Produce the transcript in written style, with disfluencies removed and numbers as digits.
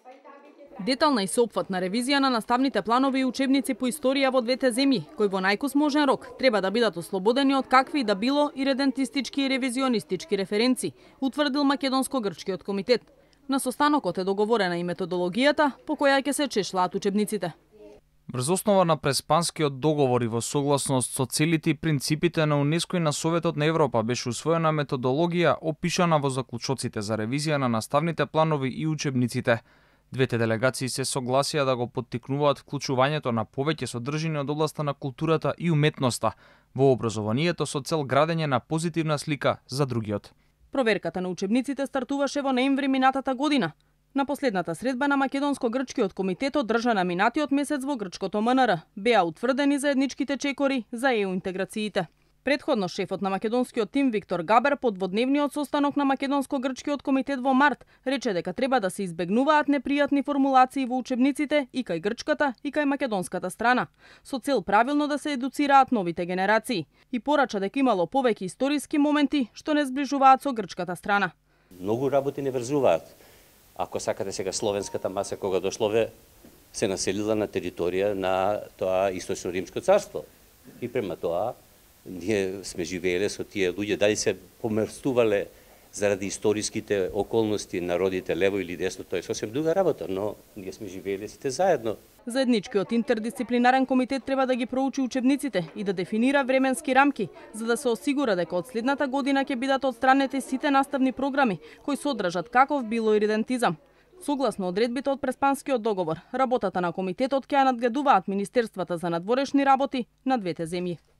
Детална и сеопфатна ревизија на наставните планови и учебници по историја во двете земји, кои во најкусможен рок треба да бидат ослободени од какви и да било иредентистички и ревизионистички референци, утврдил Македонско-грчкиот комитет. На состанокот е договорена и методологијата по која ќе се чешлаат учебниците. Врз основа на Преспанскиот договор и во согласност со целите и принципите на УНЕСКО и на Советот на Европа беше усвоена методологија опишана во заклучоците за ревизија на наставните планови и учебниците. Двете делегации се согласија да го поттикнуваат вклучувањето на повеќе содржини од областа на културата и уметноста во образованието со цел градење на позитивна слика за другиот. Проверката на учебниците стартуваше во ноември минатата година. На последната средба на Македонско-грчкиот комитет одржана минатиот месец во грчкото МНР беа утврдени заедничките чекори за ЕУ интеграциите. Предходно шефот на македонскиот тим Виктор Габер под дводневниот состанок на Македонско-грчкиот комитет во март рече дека треба да се избегнуваат непријатни формулации во учебниците и кај грчката и кај македонската страна, со цел правилно да се едуцираат новите генерации, и порача дека имало повеќе историски моменти што не зближуваат со грчката страна. Многу работи не врзуваат. Ако сакате сега словенската маса кога дошлове се населила на територија на тоа Источно Римско царство. И према тоа ние сме живееле со тие луѓе, дали се помрстувале заради историските околности народите лево или десно, тоа е сосем друга работа, но ние сме живееле сите заедно. Заедничкиот интердисциплинарен комитет треба да ги проучи учебниците и да дефинира временски рамки, за да се осигура дека од следната година ќе бидат отстранети сите наставни програми кои содржат каков било иридентизам. Согласно одредбите од Преспанскиот договор, работата на комитетот ќе ја надгледуваат министерствата за надворешни работи на двете земји.